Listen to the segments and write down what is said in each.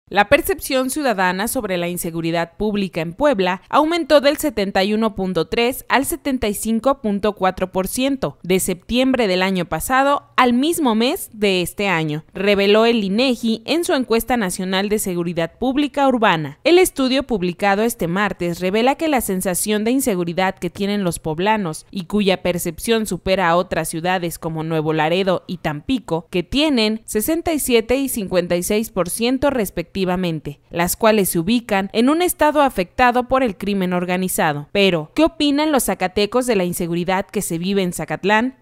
La percepción ciudadana sobre la inseguridad pública en Puebla aumentó del 71.3 al 75.4% de septiembre del año pasado al mismo mes de este año, reveló el INEGI en su encuesta nacional de seguridad pública urbana. El estudio publicado este martes revela que la sensación de inseguridad que tienen los poblanos y cuya percepción supera a otras ciudades como Nuevo Laredo y Tampico, que tienen 67 y 56% respectivamente, las cuales se ubican en un estado afectado por el crimen organizado. Pero, ¿qué opinan los zacatecos de la inseguridad que se vive en Zacatlán?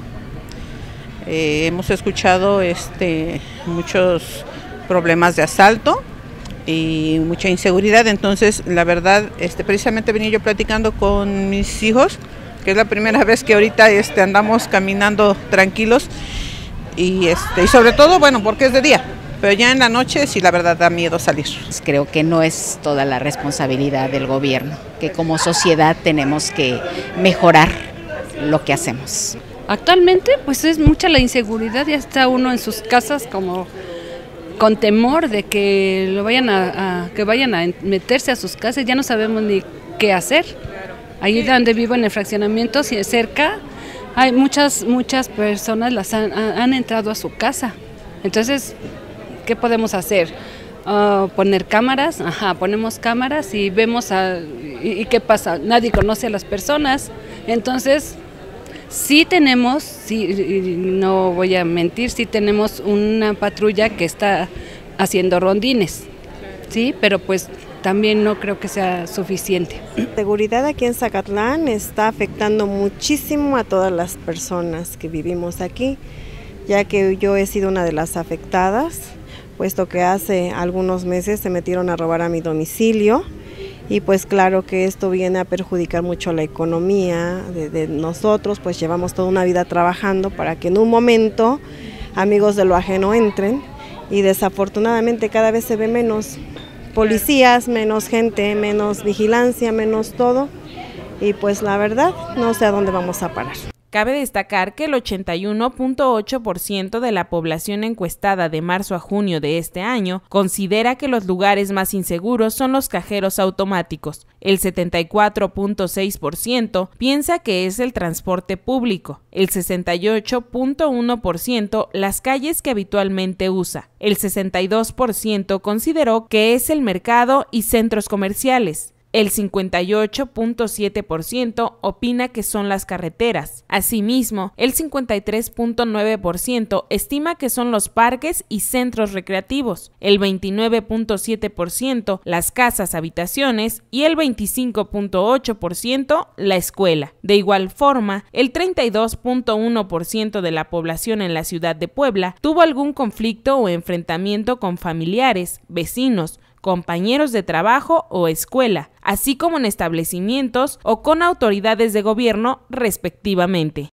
Hemos escuchado muchos problemas de asalto y mucha inseguridad, entonces la verdad, precisamente venía yo platicando con mis hijos, que es la primera vez que ahorita andamos caminando tranquilos y sobre todo, bueno, porque es de día. Pero ya en la noche sí, la verdad, da miedo salir. Creo que no es toda la responsabilidad del gobierno, que como sociedad tenemos que mejorar lo que hacemos. Actualmente pues es mucha la inseguridad, ya está uno en sus casas como con temor de que vayan a meterse a sus casas, ya no sabemos ni qué hacer. Ahí donde vivo en el fraccionamiento, cerca, hay muchas personas han entrado a su casa. Entonces, ¿qué podemos hacer? Poner cámaras, ponemos cámaras y vemos ¿y qué pasa? Nadie conoce a las personas, entonces sí tenemos, no voy a mentir, sí tenemos una patrulla que está haciendo rondines, sí, pero pues también no creo que sea suficiente. La seguridad aquí en Zacatlán está afectando muchísimo a todas las personas que vivimos aquí, ya que yo he sido una de las afectadas, puesto que hace algunos meses se metieron a robar a mi domicilio y pues claro que esto viene a perjudicar mucho la economía de nosotros, pues llevamos toda una vida trabajando para que en un momento amigos de lo ajeno entren y desafortunadamente cada vez se ve menos policías, menos gente, menos vigilancia, menos todo y pues la verdad no sé a dónde vamos a parar. Cabe destacar que el 81.8% de la población encuestada de marzo a junio de este año considera que los lugares más inseguros son los cajeros automáticos. El 74.6% piensa que es el transporte público. El 68.1% las calles que habitualmente usa. El 62% consideró que es el mercado y centros comerciales. El 58.7% opina que son las carreteras. Asimismo, el 53.9% estima que son los parques y centros recreativos, el 29.7% las casas habitaciones y el 25.8% la escuela. De igual forma, el 32.1% de la población en la ciudad de Puebla tuvo algún conflicto o enfrentamiento con familiares, vecinos, compañeros de trabajo o escuela, así como en establecimientos o con autoridades de gobierno, respectivamente.